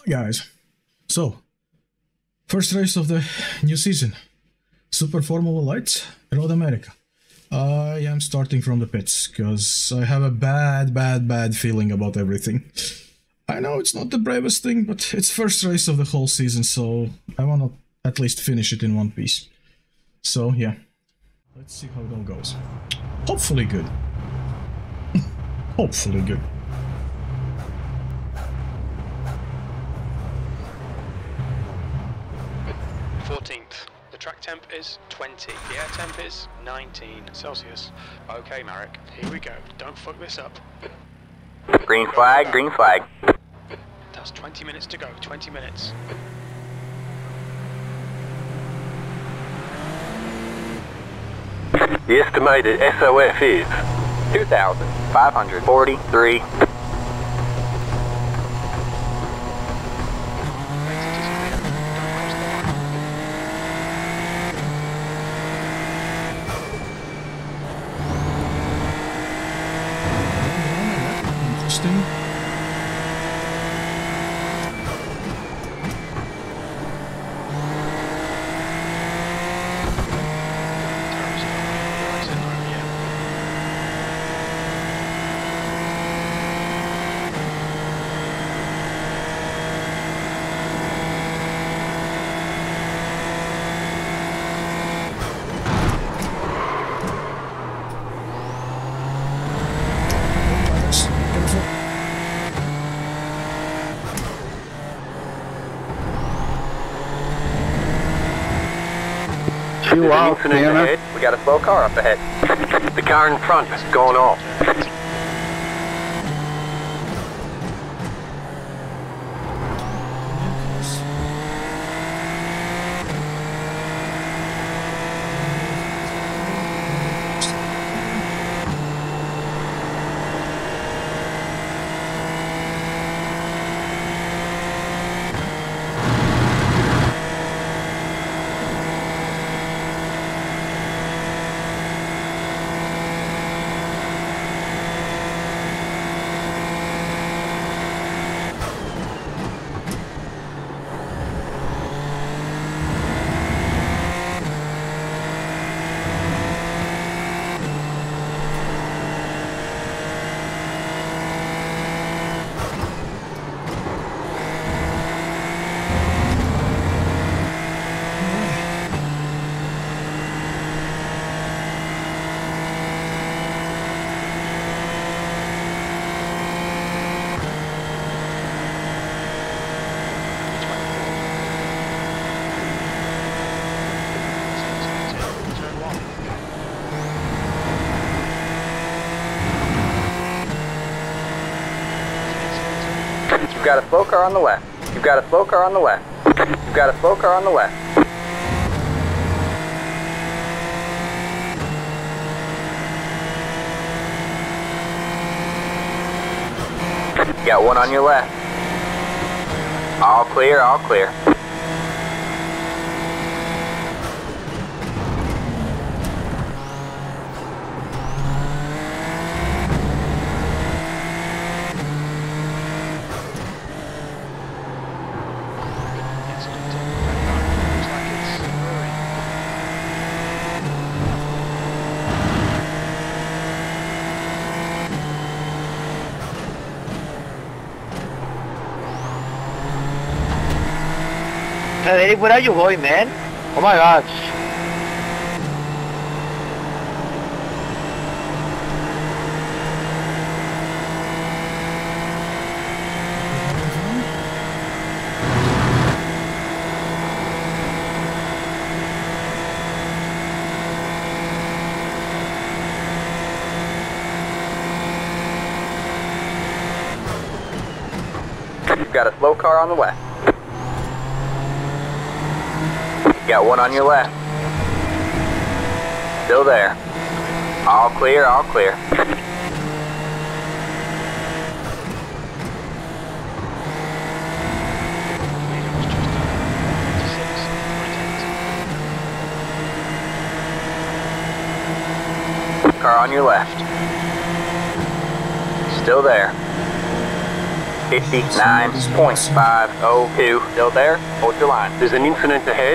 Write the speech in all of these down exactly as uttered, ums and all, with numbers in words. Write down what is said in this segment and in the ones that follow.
Guys, so first race of the new season, Super Formula Lights, Road America. I am starting from the pits because I have a bad, bad, bad feeling about everything. I know it's not the bravest thing, but it's first race of the whole season, so I want to at least finish it in one piece. So yeah, let's see how it all goes. Hopefully good. Hopefully good. fourteenth. The track temp is twenty. The air temp is nineteen Celsius. Okay, Marek, here we go. Don't fuck this up. Green flag, green flag. That's twenty minutes to go. twenty minutes. The estimated S O F is two thousand five hundred forty-three. Interesting. Two out, ahead. We got a slow car up ahead. The car in front is going off. You've got a slow car on the left. You've got a slow car on the left. You've got a slow car on the left. You got one on your left. All clear, all clear. Frederic, where are you going, man? Oh my gosh. You've got a slow car on the left. Got one on your left. Still there. All clear, all clear. Car on your left. Still there. fifty-nine point five oh two. Still there? Hold your line. There's an incident ahead.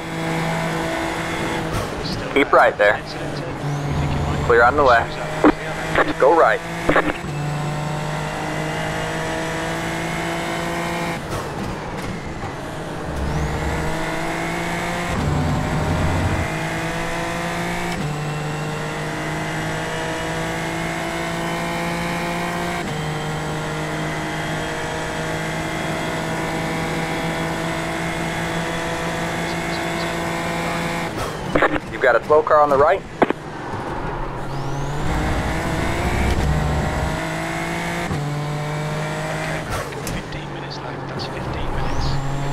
Keep right there. Clear on the left. Go right. You've got a slow car on the right. fifteen minutes left, that's fifteen minutes.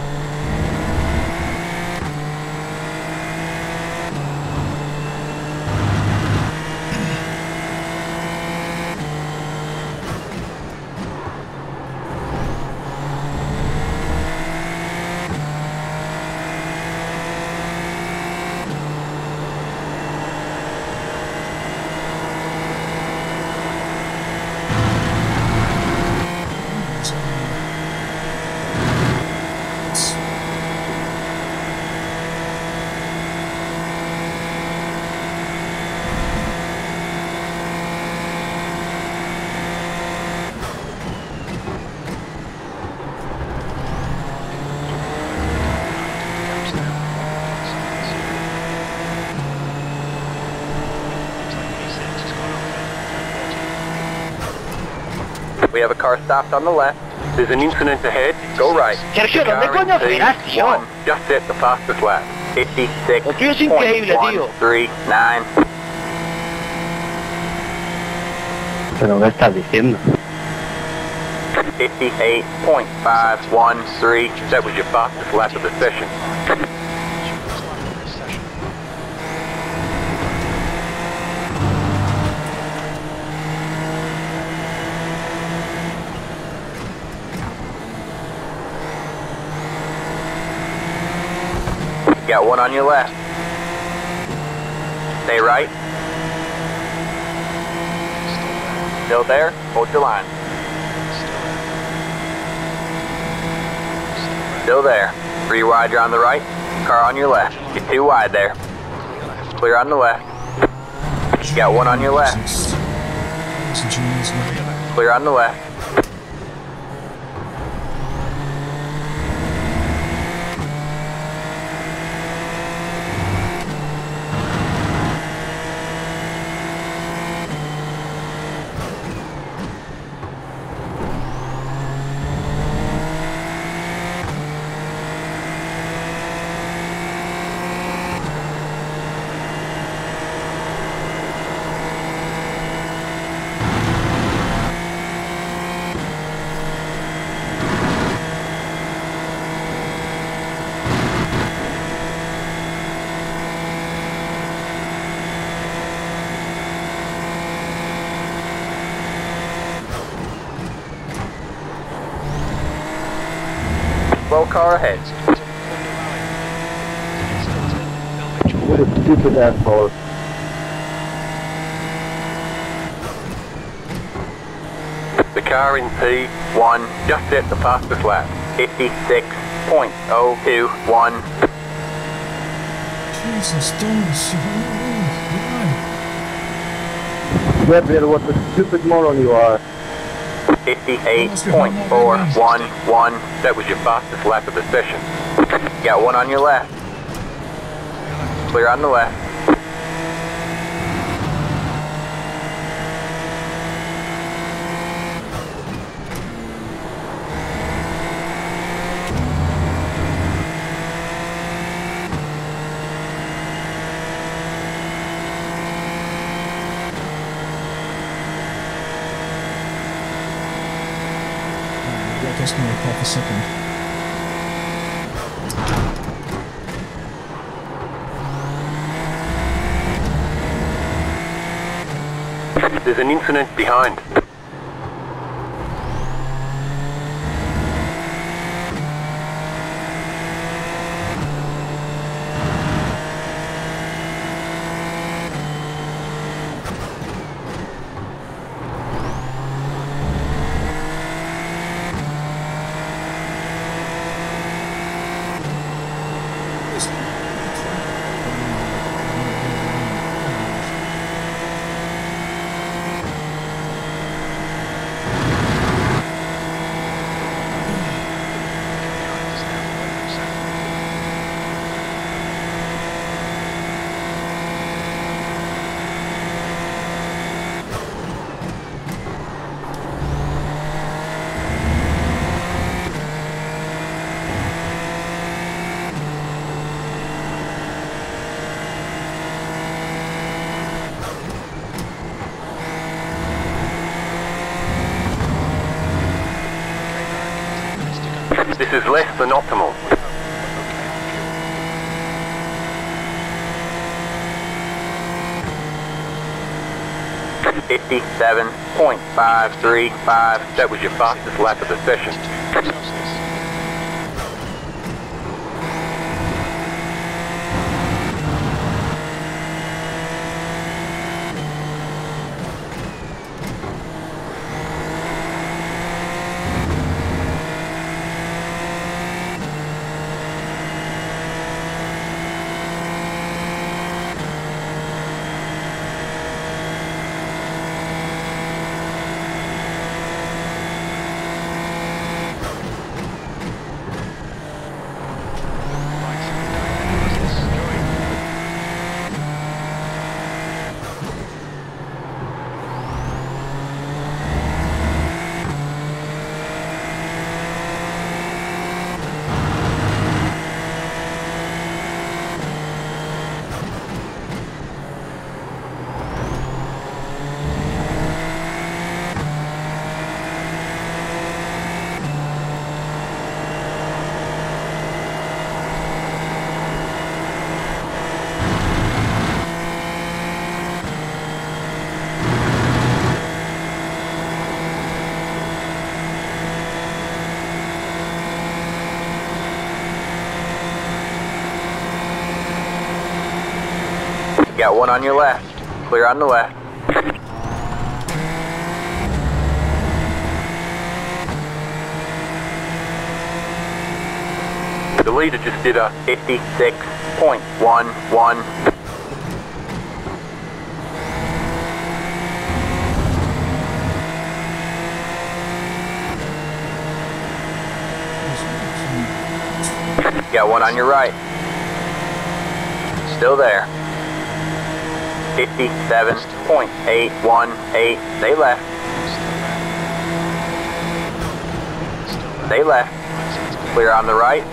We have a car stopped on the left. There's an incident ahead. Go right. Sergio, ¿dónde coño frenaste, yo? One, just hit the fastest lap. fifty-six Lo tuyo es increíble, tío. point one three nine. ¿Pero qué estás diciendo? fifty-eight point five one three. That was your fastest lap of the session. Got one on your left. Stay right. Still there? Hold your line. Still there. Three wide, you're on the right. Car on your left. You're too wide there. Clear on the left. Got one on your left. Clear on the left. Slow car ahead. What a stupid asshole. The car in P one just hit the fastest lap. fifty-six point oh two one. Jesus, don't. Gabriel, what a stupid moron you are. fifty-eight point four one one. That was your fastest lap of the session. Got one on your left. Clear on the left. Just gonna pop a second. There's an incident behind. is less than optimal. fifty-seven point five three five. That was your fastest lap of the session. Got one on your left. Clear on the left. The leader just did a fifty-six point one one. Got one on your right. Still there. fifty-seven point eight one eight. They left. They left. Clear on the right.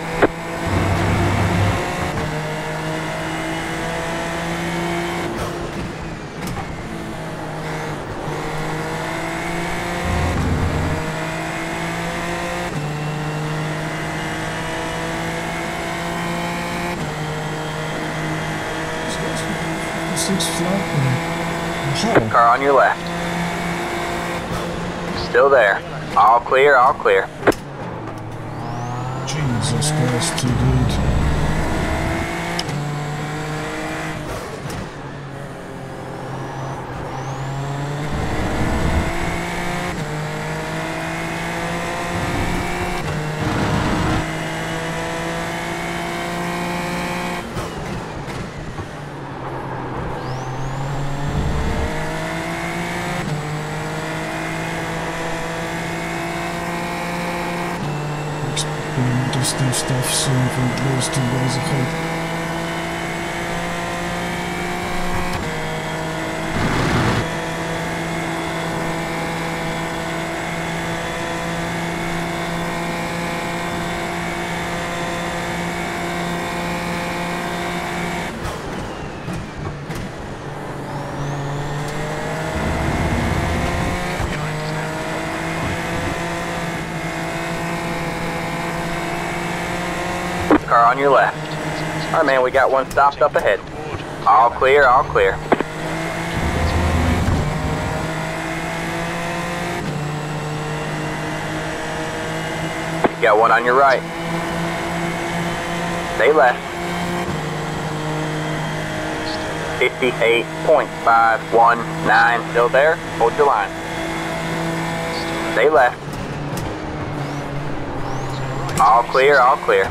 Six flat. Car on your left. Still there. All clear, all clear. Jesus Christ, too good. Just do stuff soon from those two guys ahead. Car on your left. Alright man, we got one stopped up ahead. All clear, all clear. Got one on your right. They left. fifty-eight point five one nine. Still there? Hold your line. They left. All clear, all clear.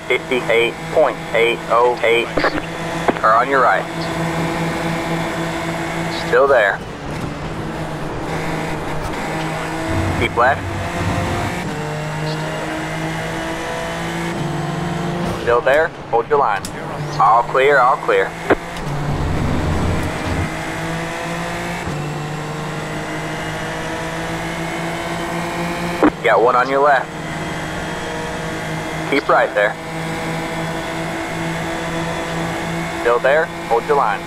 fifty-eight point eight oh eight. Are on your right. Still there. Keep left. Still there. Hold your line. All clear, all clear. Got one on your left. Keep right there. Still there. Hold your line.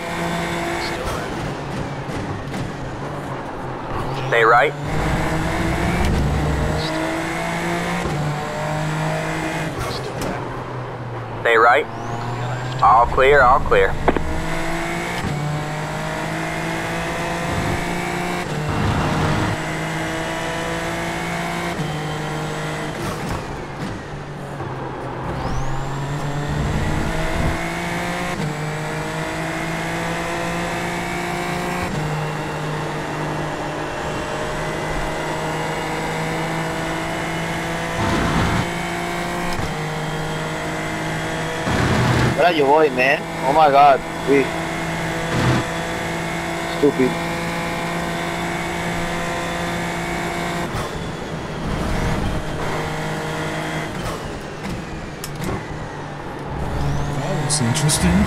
Stay right. Stay right. All clear, all clear. Where you going, man? Oh my god, we stupid. That was interesting.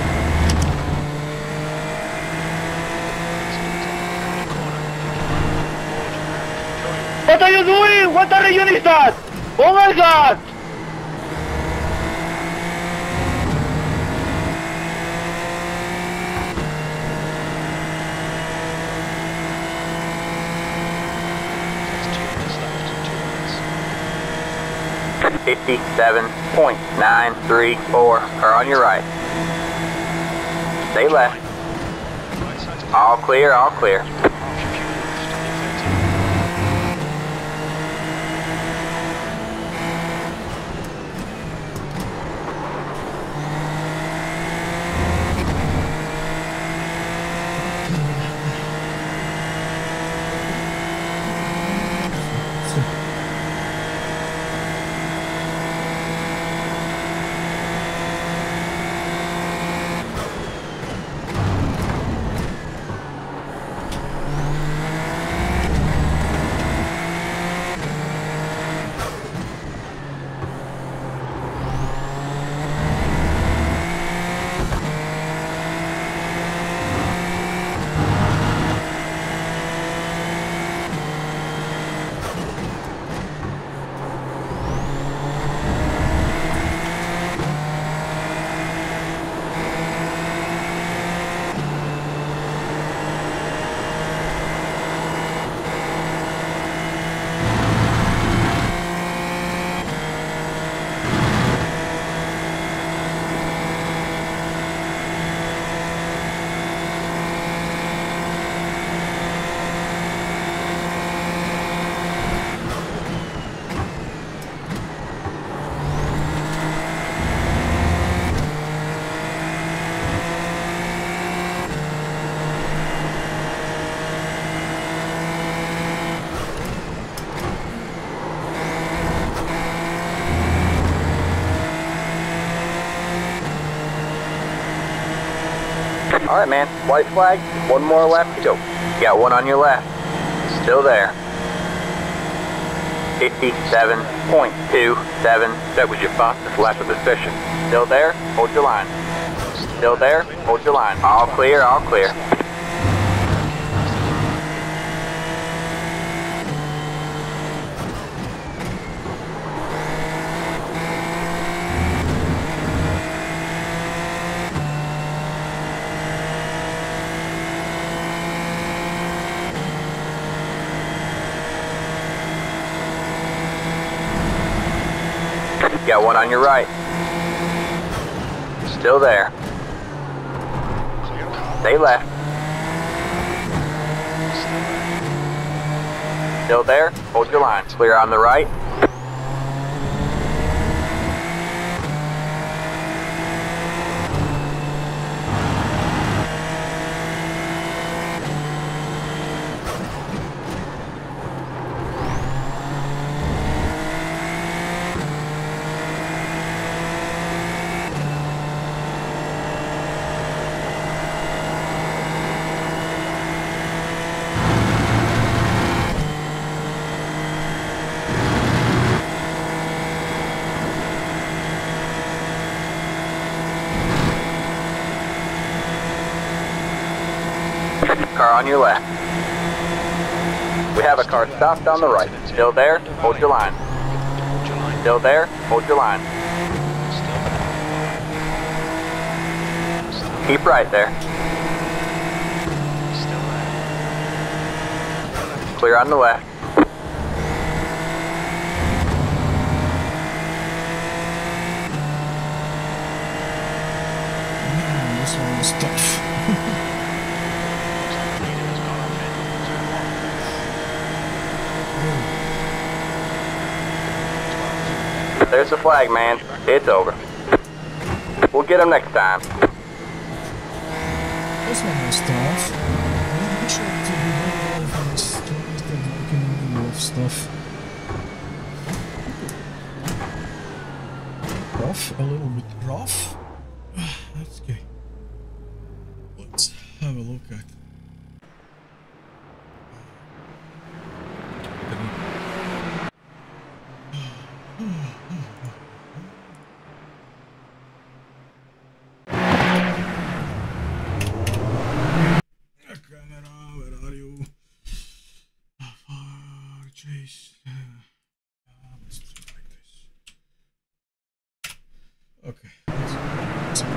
What are you doing? What are you doing that? Oh my god! fifty-seven point nine three four are on your right. Stay left. All clear, all clear. All right, man. White flag. One more left to go. Got one on your left. Still there. fifty-seven point two seven. That was your fastest lap of the session. Still there? Hold your line. Still there? Hold your line. All clear, all clear. Got one on your right. Still there. Stay left. Still there. Hold your line. Clear on the right. car on your left. We have a car stopped on the right. Still there? Hold your line. Hold your line. Still there? Hold your line. Still there. Keep right there. Still there. Clear on the left. Man, this one was tough. There's the flag, man. It's over. We'll get him next time. This one was tough. I'm not sure to be very well for this stories that you can do of stuff. Rough, a little bit rough. That's okay. Let's have a look at. Chase. Uh, let's do it like this. Okay. That's it.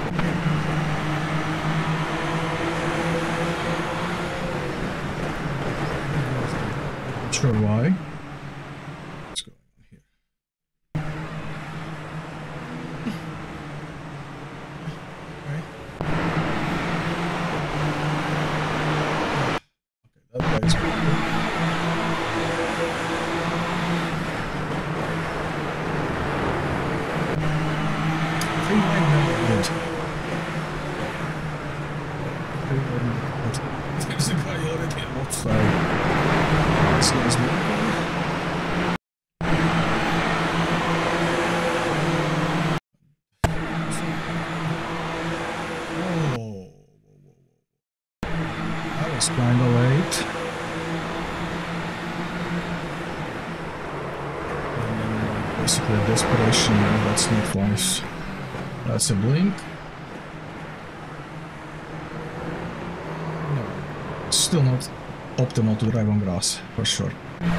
Not sure why. What's going on here? Okay. Okay, that guy's pretty good. There's a guy already outside. This guy's moving. Oh, that was kind of late. And then basically a desperation. No, that's not nice. That's a blink. No, still not optimal to drive on grass, for sure.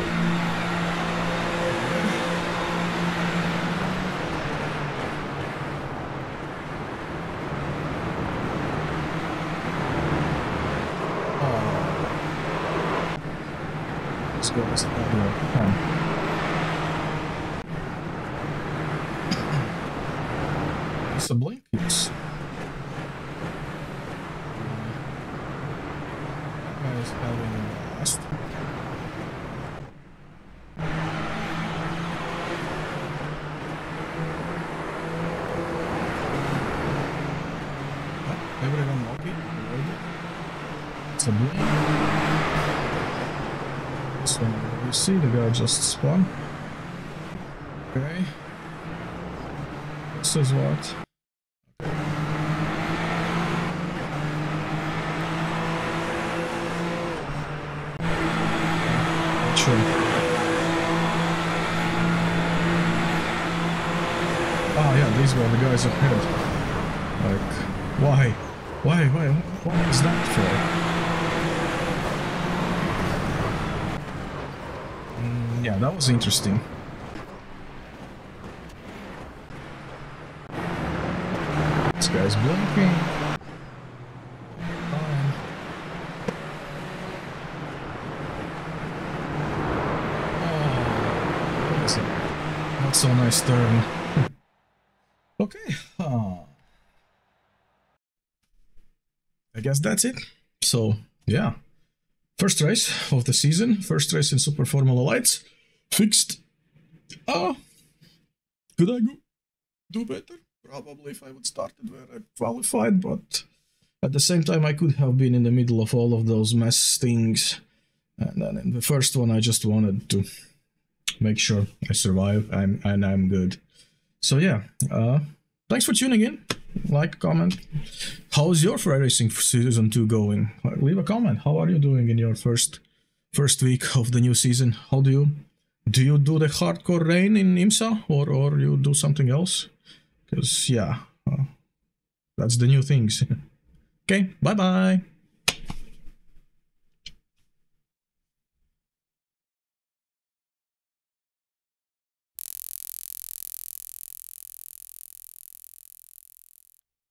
Oh. Let's go this way. Come. It's a blink, yes. That guy is having a blast. Oh, everyone lucky. It's a blink. This one, you see the guy just spawned. Okay. This is what? Sure. Oh yeah, these were the guys ahead. Like, why? Why? Why? What is that for? Mm, yeah, that was interesting. This guy's blinking. Not so nice turn. Okay. Uh, I guess that's it. So, yeah. First race of the season. First race in Super Formula Lights. Fixed. Uh, could I go do better? Probably if I would start it where I qualified, but at the same time I could have been in the middle of all of those mess things. And then in the first one I just wanted to make sure I survive I'm, and I'm good. So yeah, uh, thanks for tuning in. Like, comment. How's your Fry Racing Season two going? Leave a comment. How are you doing in your first first week of the new season? How do you do you do the hardcore rain in IMSA, or or you do something else? Because yeah, uh, that's the new things. Okay, bye bye.